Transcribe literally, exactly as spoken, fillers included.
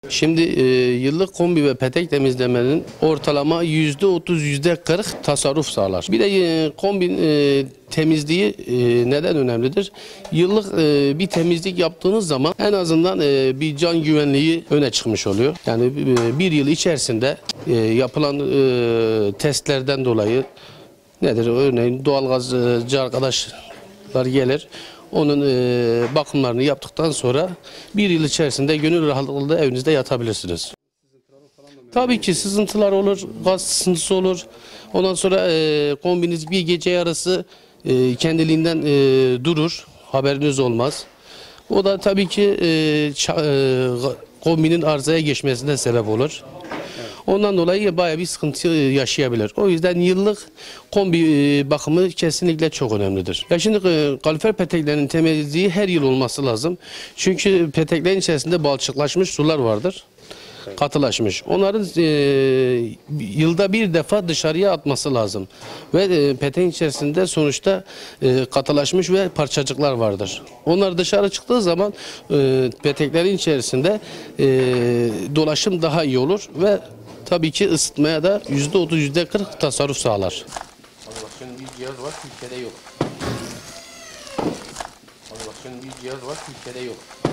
Şimdi e, yıllık kombi ve petek temizlemenin ortalama yüzde otuz yüzde kırk tasarruf sağlar. Bir de e, kombi e, temizliği e, neden önemlidir? Yıllık e, bir temizlik yaptığınız zaman en azından e, bir can güvenliği öne çıkmış oluyor. Yani e, bir yıl içerisinde e, yapılan e, testlerden dolayı nedir? Örneğin doğalgazcı arkadaşlar gelir. Onun e, bakımlarını yaptıktan sonra bir yıl içerisinde gönül rahatlığıyla evinizde yatabilirsiniz. Tabii ki sızıntılar olur, gaz sızıntısı olur. Ondan sonra e, kombiniz bir gece yarısı e, kendiliğinden e, durur, haberiniz olmaz. O da tabii ki e, e, kombinin arızaya geçmesine sebep olur. Ondan dolayı bayağı bir sıkıntı yaşayabilir. O yüzden yıllık kombi bakımı kesinlikle çok önemlidir. Ya şimdi kalorifer peteklerinin temizliği her yıl olması lazım. Çünkü peteklerin içerisinde balçıklaşmış sular vardır. Katılaşmış. Onların e, yılda bir defa dışarıya atması lazım. Ve e, peteğin içerisinde sonuçta e, katılaşmış ve parçacıklar vardır. Onlar dışarı çıktığı zaman e, peteklerin içerisinde e, dolaşım daha iyi olur ve tabii ki ısıtmaya da yüzde otuz yüzde kırk tasarruf sağlar. Bak şimdi bir cihaz var, Türkiye'de yok. Bak şimdi bir cihaz var, Türkiye'de yok.